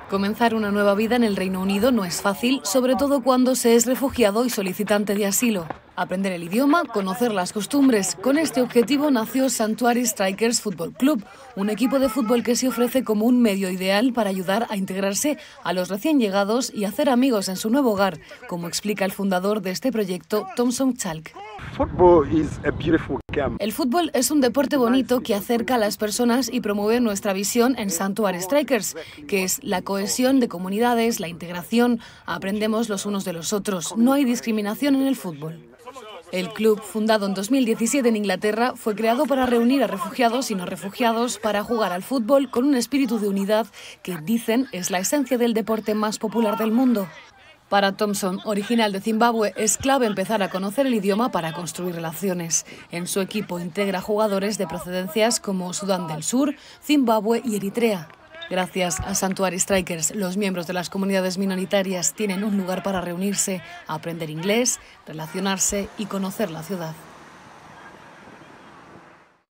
Comenzar una nueva vida en el Reino Unido no es fácil, sobre todo cuando se es refugiado y solicitante de asilo. Aprender el idioma, conocer las costumbres. Con este objetivo nació Sanctuary Strikers Football Club, un equipo de fútbol que se ofrece como un medio ideal para ayudar a integrarse a los recién llegados y hacer amigos en su nuevo hogar, como explica el fundador de este proyecto, Thomson Chalk. El fútbol es un deporte bonito que acerca a las personas y promueve nuestra visión en Sanctuary Strikers, que es la cohesión de comunidades, la integración, aprendemos los unos de los otros, no hay discriminación en el fútbol. El club, fundado en 2017 en Inglaterra, fue creado para reunir a refugiados y no refugiados para jugar al fútbol con un espíritu de unidad que, dicen, es la esencia del deporte más popular del mundo. Para Thomson, original de Zimbabue, es clave empezar a conocer el idioma para construir relaciones. En su equipo integra jugadores de procedencias como Sudán del Sur, Zimbabue y Eritrea. Gracias a Sanctuary Strikers, los miembros de las comunidades minoritarias tienen un lugar para reunirse, aprender inglés, relacionarse y conocer la ciudad.